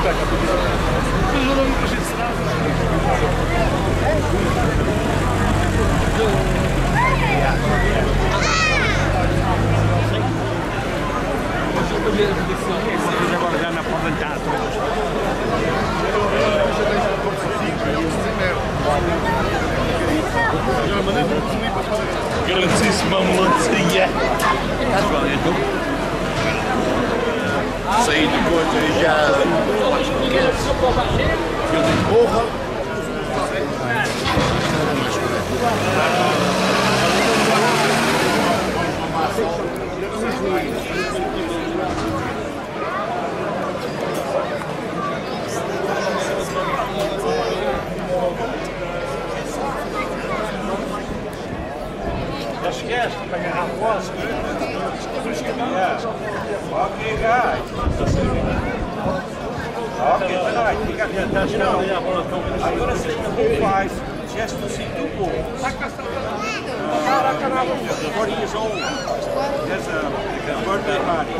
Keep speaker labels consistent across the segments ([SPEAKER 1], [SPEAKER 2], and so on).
[SPEAKER 1] Agora já na porta de teatro.
[SPEAKER 2] Grandíssima melancia. Saí de conta já. Eu de porra.
[SPEAKER 1] Já chegaste para agarrar a voz? Ok, guys. Ok, agora você faz gesto assim do povo. Para Kanal, 40 years old. There's a birthday party.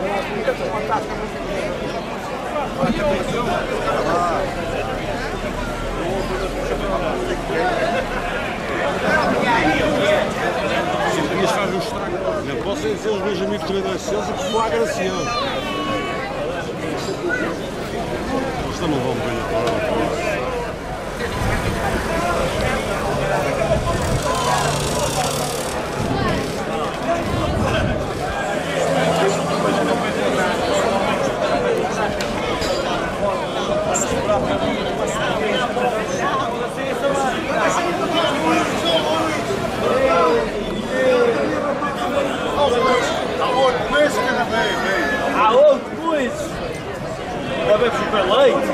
[SPEAKER 3] Isto faz um estrago. Posso dizer os meus amigos também da Celsa que foi agraciado. Eles também vão bem na palavra.
[SPEAKER 1] Alô, depois! Vai ver super leite!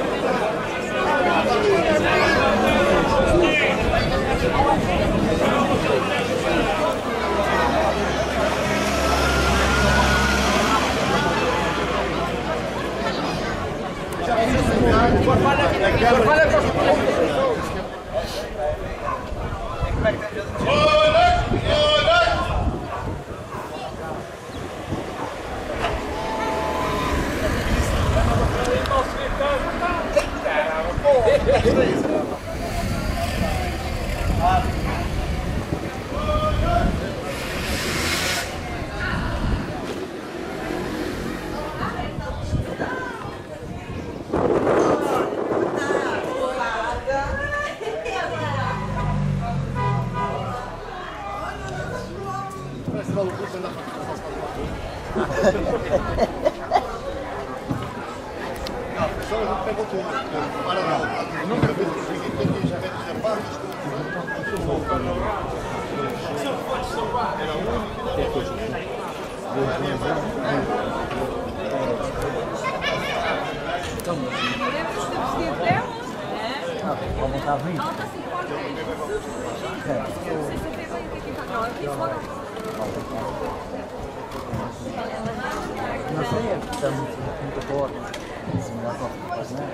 [SPEAKER 4] Não sei, é porque está muito boa. Se me dá para fazer,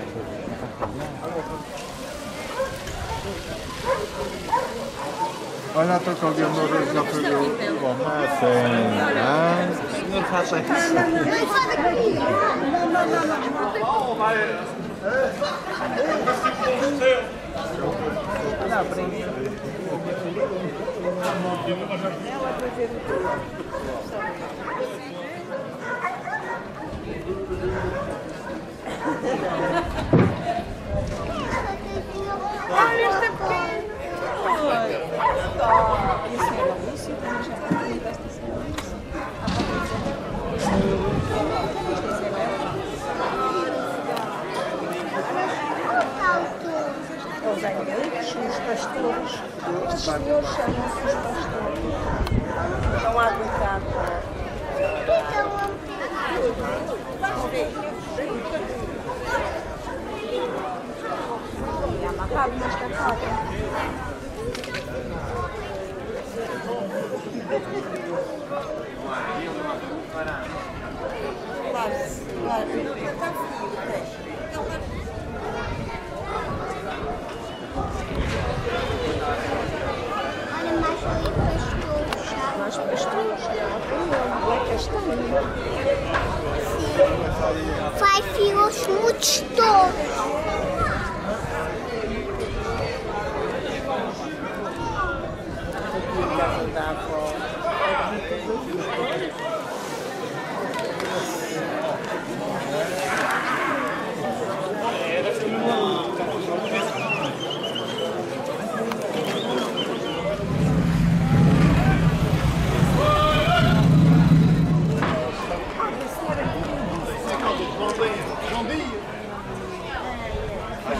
[SPEAKER 2] Olha, estou com alguém no rosto já foi o não faça isso.
[SPEAKER 4] não, para mim.
[SPEAKER 5] Olha esta pequena! Isso é uma lúcia, também já foi desta semana. Os anglicos são os pastores. Estes senhores chamam-se os pastores. Estão a aguentar. E amarrado nesta casa. Mais pastores, é castanho.
[SPEAKER 6] Vai filhos muito todos.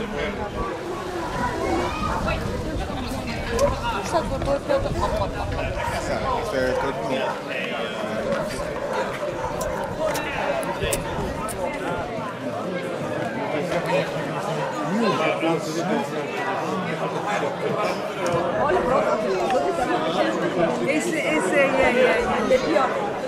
[SPEAKER 2] Isto é todo mundo.
[SPEAKER 5] Olha, pronto. Esse é pior.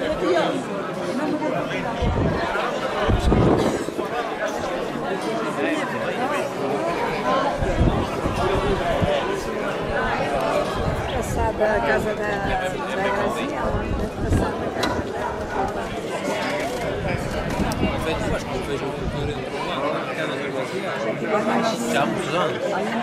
[SPEAKER 5] Passada a casa da Grazinha, passada a casa
[SPEAKER 6] Já há muitos anos.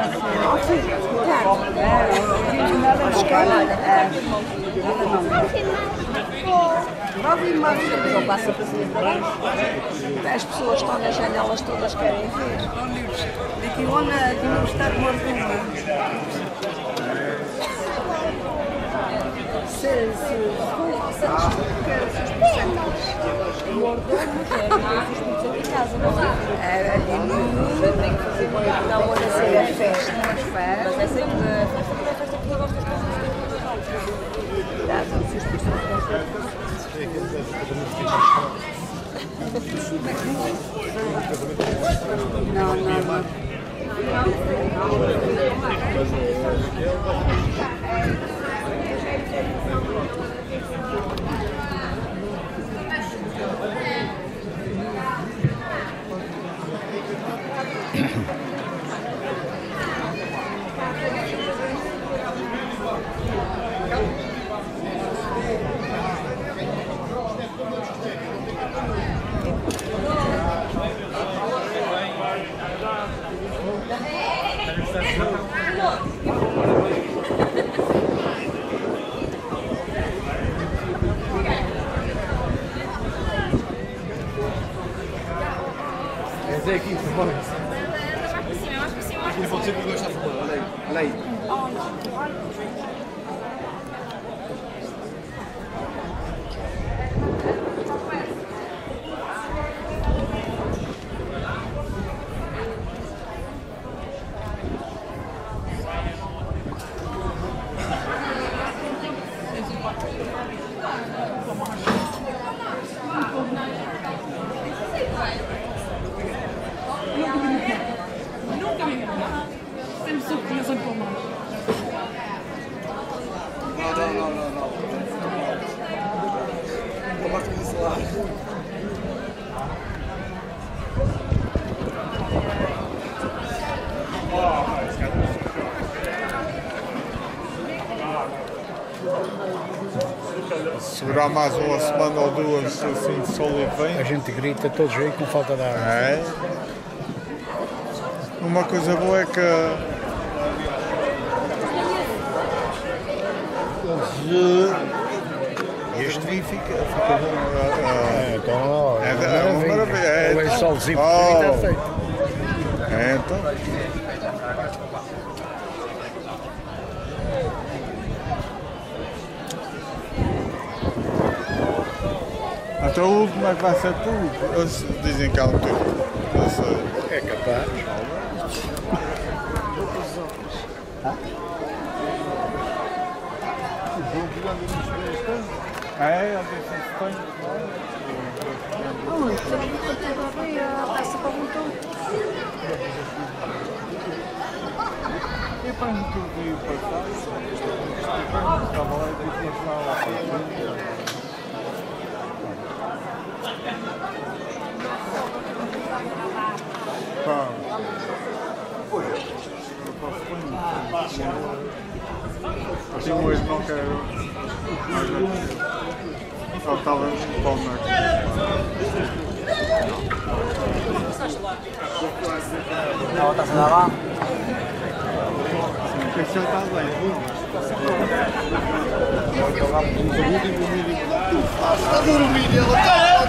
[SPEAKER 5] não passa para cima. As pessoas estão nas janelas todas querem ver. Daqui onde tínhamos de estar morto. Não pode ser a festa, mas é sempre a festa que eu gosto das coisas. Não.
[SPEAKER 4] É aqui, por favor.
[SPEAKER 6] Mais para cima.
[SPEAKER 4] Pode ser que os dois estão falando. Olha aí.
[SPEAKER 2] Segurar mais uma semana ou duas assim de sol e vento.
[SPEAKER 7] A gente grita todos aí com falta de água.
[SPEAKER 2] É. Uma coisa boa é que este vinho fica bom.
[SPEAKER 7] Então,
[SPEAKER 2] É uma maravilha.
[SPEAKER 7] O lençolzinho está feito.
[SPEAKER 2] Então. Então o último é que vai ser tu. Eles dizem que há um tempo. Não sei.
[SPEAKER 7] É capaz.
[SPEAKER 2] É, eu disse que tem.
[SPEAKER 5] Passa para um tom.
[SPEAKER 2] E depois no que eu vi passar, estava lá e tinha que lá. Pá. Tinha um irmão que era. Só estava no pão na
[SPEAKER 6] Não, está-se a lá.
[SPEAKER 2] Esse já está bem.
[SPEAKER 4] Está a dormir, ele está.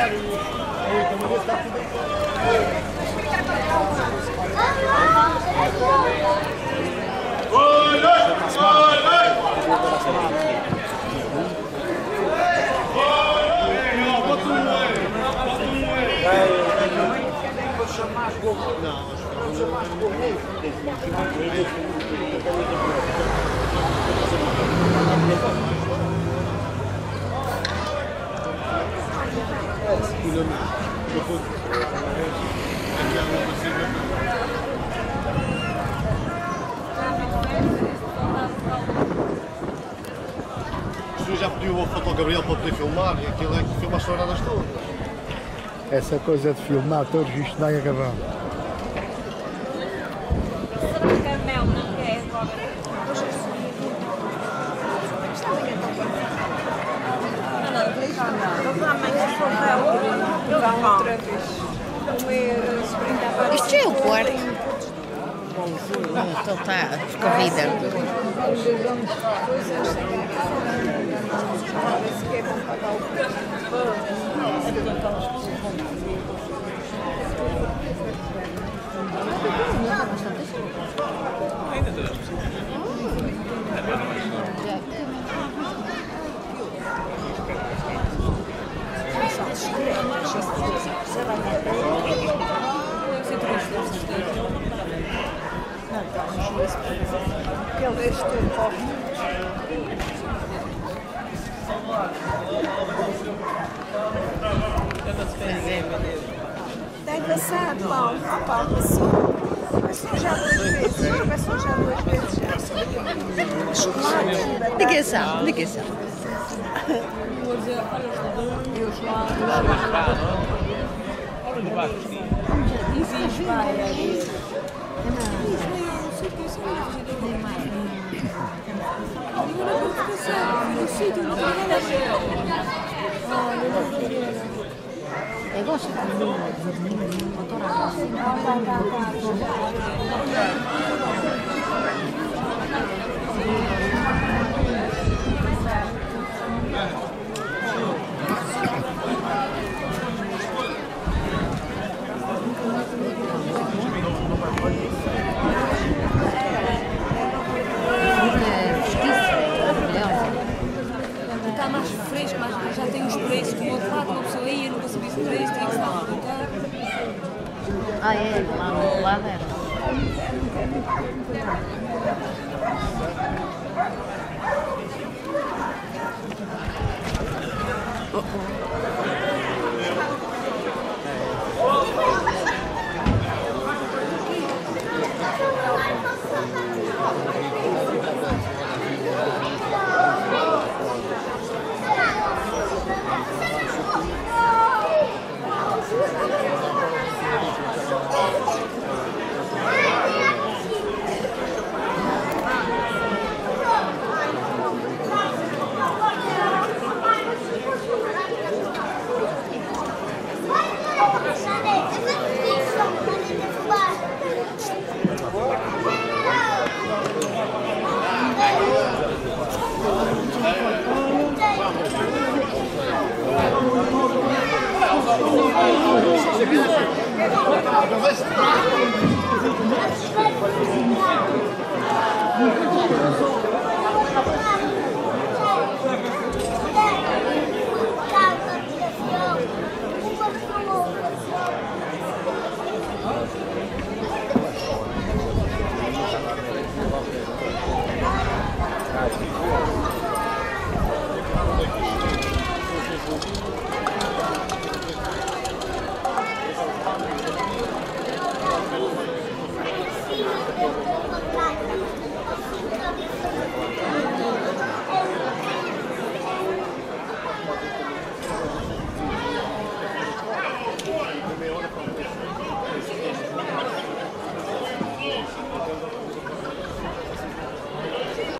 [SPEAKER 3] O já pediu a foto ao Gabriel para poder filmar e aquilo é que filma as touradas todas.
[SPEAKER 7] Essa coisa de filmar todos, isto vai acabar.
[SPEAKER 5] Kanal, não quer agora.
[SPEAKER 8] Isto já é o quarto. Então está corrida.
[SPEAKER 5] Ele este corre. Está engraçado, Paulo. Paulo passou já 2 vezes. Passou já 2 vezes. Chocolate.
[SPEAKER 8] Ninguém sabe, ninguém sabe. Eu gosto de
[SPEAKER 9] Está mais fresco, mas já tem os preços do outro lado, uma pessoa ia, nunca sabia os preços, tinha que estar a colocar.
[SPEAKER 8] Ah, é? Lá do outro lado era.
[SPEAKER 3] Vai